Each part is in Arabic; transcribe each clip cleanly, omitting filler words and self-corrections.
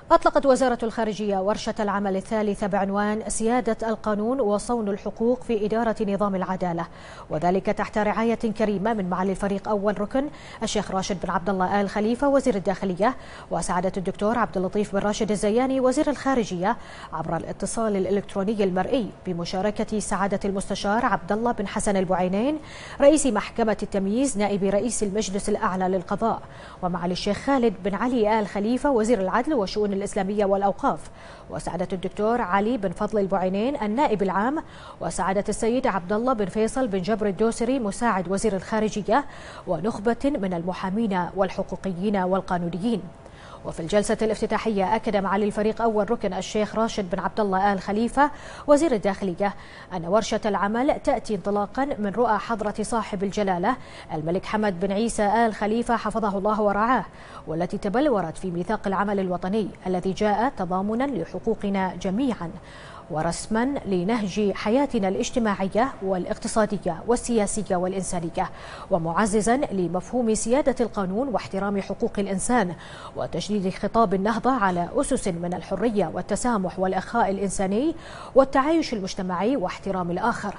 أطلقت وزارة الخارجية ورشة العمل الثالثة بعنوان سيادة القانون وصون الحقوق في إدارة نظام العدالة، وذلك تحت رعاية كريمة من معالي الفريق أول ركن الشيخ راشد بن عبد الله آل خليفة وزير الداخلية، وسعادة الدكتور عبد اللطيف بن راشد الزياني وزير الخارجية عبر الاتصال الإلكتروني المرئي، بمشاركة سعادة المستشار عبد الله بن حسن البعينين رئيس محكمة التمييز نائب رئيس المجلس الأعلى للقضاء، ومعالي الشيخ خالد بن علي آل خليفة وزير العدل والشؤون الإسلامية والأوقاف، وسعادة الدكتور علي بن فضل البعينين النائب العام، وسعادة السيد عبد الله بن فيصل بن جبر الدوسري مساعد وزير الخارجية، ونخبة من المحامين والحقوقيين والقانونيين. وفي الجلسة الافتتاحية أكد معالي الفريق أول ركن الشيخ راشد بن عبد الله آل خليفة وزير الداخلية أن ورشة العمل تأتي انطلاقا من رؤى حضرة صاحب الجلالة الملك حمد بن عيسى آل خليفة حفظه الله ورعاه، والتي تبلورت في ميثاق العمل الوطني الذي جاء تضامنا لحقوقنا جميعا ورسما لنهج حياتنا الاجتماعية والاقتصادية والسياسية والإنسانية، ومعززا لمفهوم سيادة القانون واحترام حقوق الإنسان، وتجديد خطاب النهضة على أسس من الحرية والتسامح والإخاء الإنساني والتعايش المجتمعي واحترام الآخر.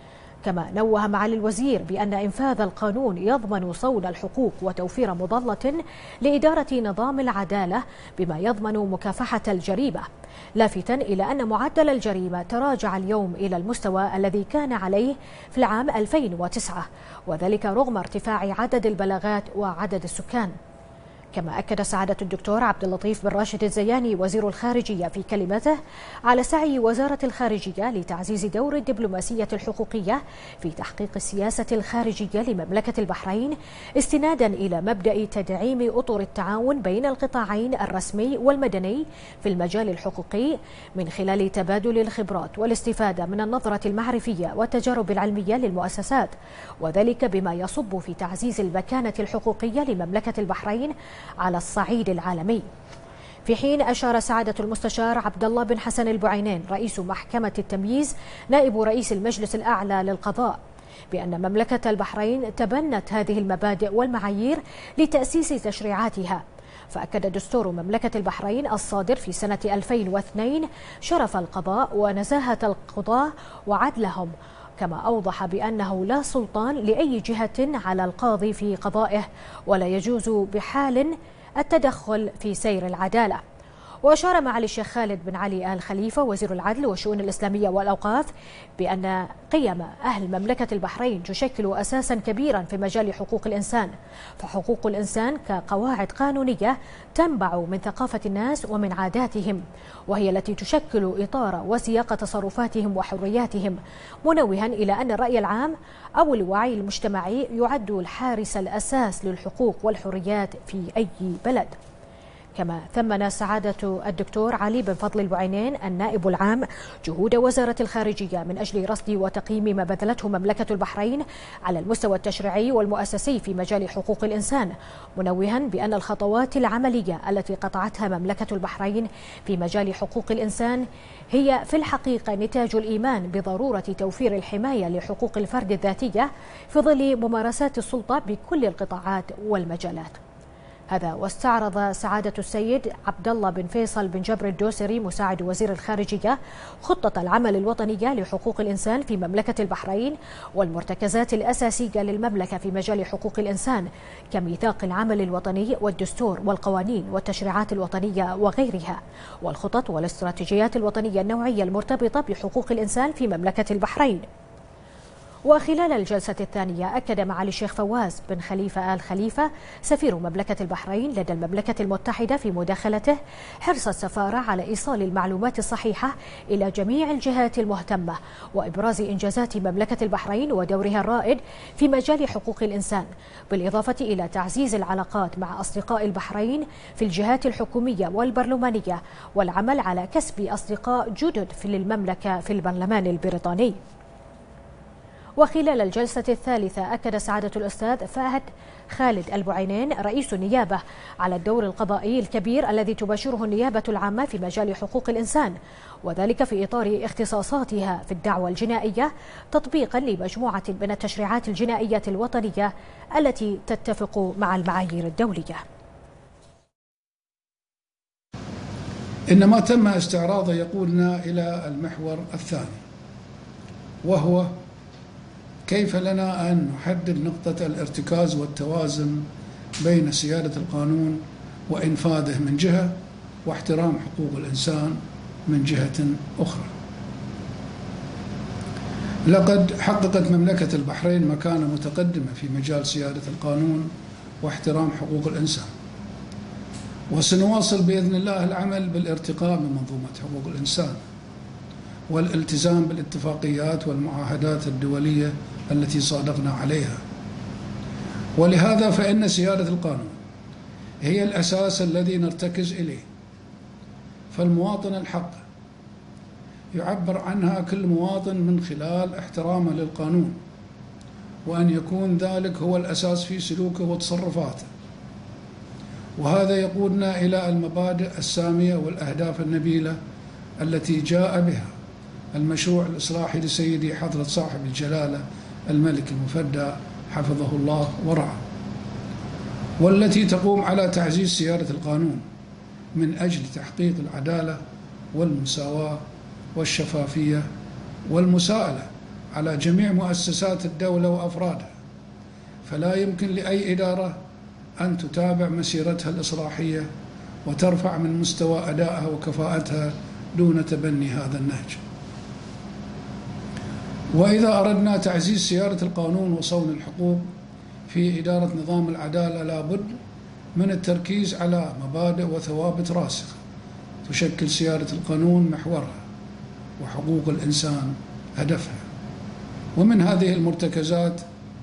كما نوه معالي الوزير بأن إنفاذ القانون يضمن صون الحقوق وتوفير مظلة لإدارة نظام العدالة بما يضمن مكافحة الجريمة، لافتا إلى أن معدل الجريمة تراجع اليوم إلى المستوى الذي كان عليه في العام 2009، وذلك رغم ارتفاع عدد البلاغات وعدد السكان. كما أكد سعادة الدكتور عبد اللطيف بن راشد الزياني وزير الخارجية في كلمته على سعي وزارة الخارجية لتعزيز دور الدبلوماسية الحقوقية في تحقيق السياسة الخارجية لمملكة البحرين، استنادا إلى مبدأ تدعيم أطر التعاون بين القطاعين الرسمي والمدني في المجال الحقوقي من خلال تبادل الخبرات والاستفادة من النظرة المعرفية والتجارب العلمية للمؤسسات، وذلك بما يصب في تعزيز المكانة الحقوقية لمملكة البحرين على الصعيد العالمي. في حين أشار سعادة المستشار عبد الله بن حسن البعينين رئيس محكمة التمييز نائب رئيس المجلس الأعلى للقضاء بأن مملكة البحرين تبنت هذه المبادئ والمعايير لتأسيس تشريعاتها، فأكد دستور مملكة البحرين الصادر في سنة 2002 شرف القضاء ونزاهة القضاة وعدلهم، كما أوضح بأنه لا سلطان لأي جهة على القاضي في قضائه، ولا يجوز بحال التدخل في سير العدالة. وأشار معالي الشيخ خالد بن علي آل خليفة وزير العدل والشؤون الإسلامية والأوقاف بأن قيم أهل مملكة البحرين تشكل أساسا كبيرا في مجال حقوق الإنسان، فحقوق الإنسان كقواعد قانونية تنبع من ثقافة الناس ومن عاداتهم، وهي التي تشكل إطار وسياق تصرفاتهم وحرياتهم، منوها إلى أن الرأي العام أو الوعي المجتمعي يعد الحارس الأساس للحقوق والحريات في أي بلد. كما ثمن سعادة الدكتور علي بن فضل البعينين النائب العام جهود وزارة الخارجية من أجل رصد وتقييم ما بذلته مملكة البحرين على المستوى التشريعي والمؤسسي في مجال حقوق الإنسان، منوها بأن الخطوات العملية التي قطعتها مملكة البحرين في مجال حقوق الإنسان هي في الحقيقة نتاج الإيمان بضرورة توفير الحماية لحقوق الفرد الذاتية في ظل ممارسات السلطة بكل القطاعات والمجالات. هذا واستعرض سعادة السيد عبد الله بن فيصل بن جبر الدوسري مساعد وزير الخارجية خطة العمل الوطنية لحقوق الإنسان في مملكة البحرين والمرتكزات الأساسية للمملكة في مجال حقوق الإنسان كميثاق العمل الوطني والدستور والقوانين والتشريعات الوطنية وغيرها، والخطط والاستراتيجيات الوطنية النوعية المرتبطة بحقوق الإنسان في مملكة البحرين. وخلال الجلسة الثانية أكد معالي الشيخ فواز بن خليفة آل خليفة سفير مملكة البحرين لدى المملكة المتحدة في مداخلته حرص السفارة على إيصال المعلومات الصحيحة إلى جميع الجهات المهتمة وإبراز إنجازات مملكة البحرين ودورها الرائد في مجال حقوق الإنسان، بالإضافة إلى تعزيز العلاقات مع أصدقاء البحرين في الجهات الحكومية والبرلمانية والعمل على كسب أصدقاء جدد في المملكة في البرلمان البريطاني. وخلال الجلسة الثالثة أكد سعادة الأستاذ فهد خالد البعينين رئيس النيابة على الدور القضائي الكبير الذي تباشره النيابة العامة في مجال حقوق الإنسان، وذلك في إطار اختصاصاتها في الدعوى الجنائية تطبيقا لمجموعة من التشريعات الجنائية الوطنية التي تتفق مع المعايير الدولية. إن ما تم استعراضه يقودنا إلى المحور الثاني، وهو كيف لنا أن نحدد نقطة الارتكاز والتوازن بين سيادة القانون وإنفاذه من جهة، واحترام حقوق الإنسان من جهة أخرى. لقد حققت مملكة البحرين مكانة متقدمة في مجال سيادة القانون واحترام حقوق الإنسان، وسنواصل بإذن الله العمل بالارتقاء من منظومة حقوق الإنسان والالتزام بالاتفاقيات والمعاهدات الدولية التي صادقنا عليها. ولهذا فإن سيادة القانون هي الأساس الذي نرتكز إليه، فالمواطن الحق يعبر عنها كل مواطن من خلال احترامه للقانون، وأن يكون ذلك هو الأساس في سلوكه وتصرفاته. وهذا يقودنا إلى المبادئ السامية والأهداف النبيلة التي جاء بها المشروع الإصلاحي لسيدي حضرة صاحب الجلالة الملك المفدى حفظه الله ورعاه، والتي تقوم على تعزيز سيادة القانون من أجل تحقيق العدالة والمساواة والشفافية والمساءلة على جميع مؤسسات الدولة وأفرادها. فلا يمكن لأي إدارة أن تتابع مسيرتها الإصلاحية وترفع من مستوى أدائها وكفاءتها دون تبني هذا النهج. وإذا أردنا تعزيز سيادة القانون وصون الحقوق في إدارة نظام العدالة، لابد من التركيز على مبادئ وثوابت راسخة تشكل سيادة القانون محورها وحقوق الإنسان هدفها. ومن هذه المرتكزات،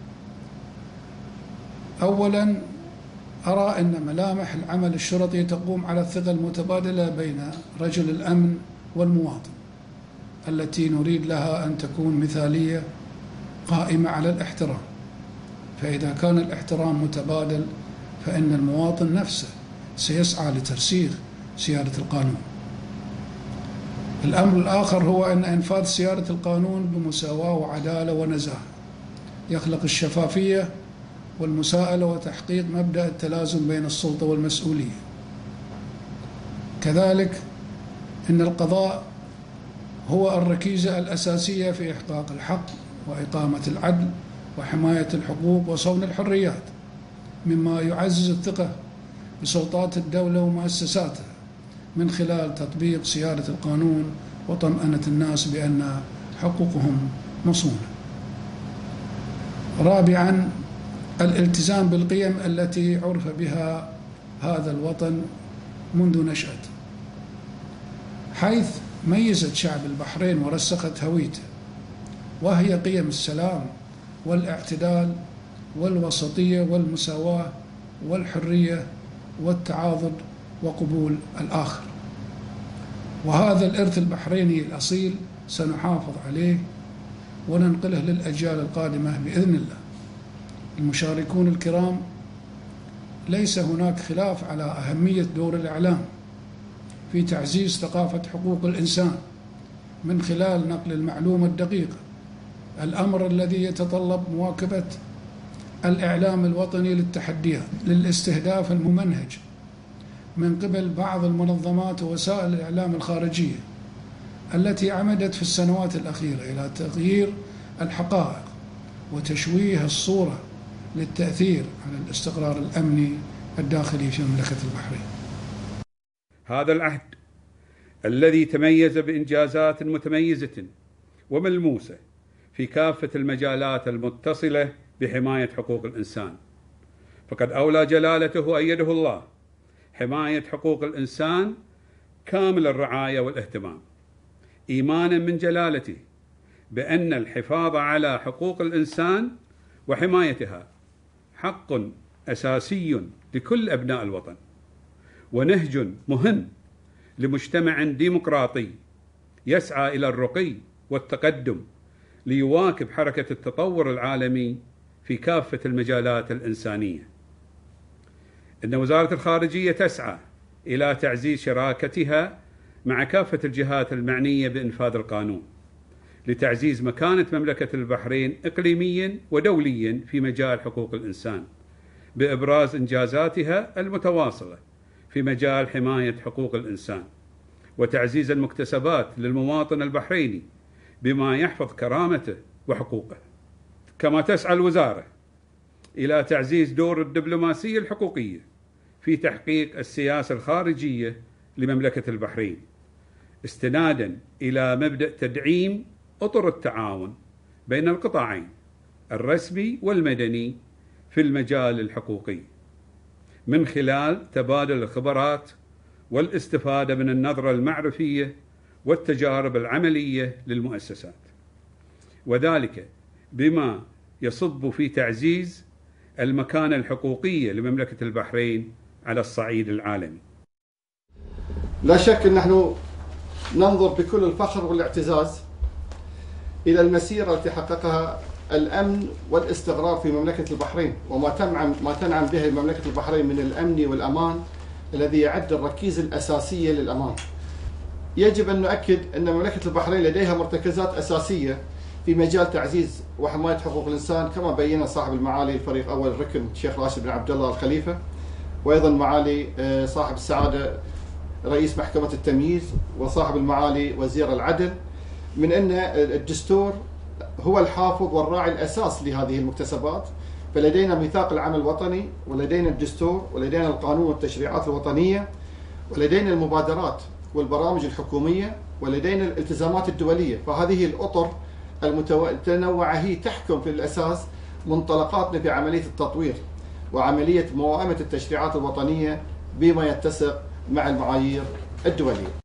أولاً أرى أن ملامح العمل الشرطي تقوم على الثقة المتبادلة بين رجل الأمن والمواطن، التي نريد لها أن تكون مثالية قائمة على الاحترام. فإذا كان الاحترام متبادل فإن المواطن نفسه سيسعى لترسيخ سيادة القانون. الأمر الآخر هو أن إنفاذ سيادة القانون بمساواة وعدالة ونزاهة يخلق الشفافية والمساءلة وتحقيق مبدأ التلازم بين السلطة والمسؤولية. كذلك إن القضاء هو الركيزة الأساسية في إحقاق الحق وإقامة العدل وحماية الحقوق وصون الحريات، مما يعزز الثقة بسلطات الدولة ومؤسساتها من خلال تطبيق سيادة القانون وطمأنة الناس بأن حقوقهم مصونة. رابعاً، الالتزام بالقيم التي عرف بها هذا الوطن منذ نشأته، حيث ميزت شعب البحرين ورسخت هويته، وهي قيم السلام والاعتدال والوسطية والمساواة والحرية والتعاضد وقبول الآخر. وهذا الإرث البحريني الأصيل سنحافظ عليه وننقله للأجيال القادمة بإذن الله. المشاركون الكرام، ليس هناك خلاف على أهمية دور الإعلام في تعزيز ثقافة حقوق الإنسان من خلال نقل المعلومة الدقيقة، الأمر الذي يتطلب مواكبة الإعلام الوطني للتحديات للاستهداف الممنهج من قبل بعض المنظمات ووسائل الإعلام الخارجية التي عمدت في السنوات الأخيرة إلى تغيير الحقائق وتشويه الصورة للتأثير على الاستقرار الأمني الداخلي في مملكة البحرين. هذا العهد الذي تميز بإنجازات متميزة وملموسة في كافة المجالات المتصلة بحماية حقوق الإنسان، فقد أولى جلالته وأيده الله حماية حقوق الإنسان كامل الرعاية والاهتمام، إيمانا من جلالته بأن الحفاظ على حقوق الإنسان وحمايتها حق أساسي لكل أبناء الوطن، ونهج مهم لمجتمع ديمقراطي يسعى إلى الرقي والتقدم ليواكب حركة التطور العالمي في كافة المجالات الإنسانية. إن وزارة الخارجية تسعى إلى تعزيز شراكتها مع كافة الجهات المعنية بإنفاذ القانون لتعزيز مكانة مملكة البحرين إقليميا ودوليا في مجال حقوق الإنسان، بإبراز إنجازاتها المتواصلة في مجال حماية حقوق الإنسان، وتعزيز المكتسبات للمواطن البحريني بما يحفظ كرامته وحقوقه. كما تسعى الوزارة إلى تعزيز دور الدبلوماسية الحقوقية في تحقيق السياسة الخارجية لمملكة البحرين، استنادا إلى مبدأ تدعيم أطر التعاون بين القطاعين الرسمي والمدني في المجال الحقوقي من خلال تبادل الخبرات والاستفادة من النظرة المعرفية والتجارب العملية للمؤسسات، وذلك بما يصب في تعزيز المكانة الحقوقية لمملكة البحرين على الصعيد العالمي. لا شك أن نحن ننظر بكل الفخر والاعتزاز إلى المسيرة التي حققها الأمن والاستقرار في مملكة البحرين، وما تنعم به مملكة البحرين من الأمن والأمان الذي يعد الركيزة الأساسية للأمان. يجب أن نؤكد أن مملكة البحرين لديها مرتكزات أساسية في مجال تعزيز وحماية حقوق الإنسان، كما بين صاحب المعالي الفريق أول الركن الشيخ راشد بن عبد الله الخليفة، وأيضا معالي صاحب السعادة رئيس محكمة التمييز، وصاحب المعالي وزير العدل، من أن الدستور هو الحافظ والراعي الأساس لهذه المكتسبات. فلدينا ميثاق العمل الوطني، ولدينا الدستور، ولدينا القانون والتشريعات الوطنية، ولدينا المبادرات والبرامج الحكومية، ولدينا الالتزامات الدولية. فهذه الأطر المتنوعة هي تحكم في الأساس منطلقاتنا في عملية التطوير وعملية موائمة التشريعات الوطنية بما يتسق مع المعايير الدولية.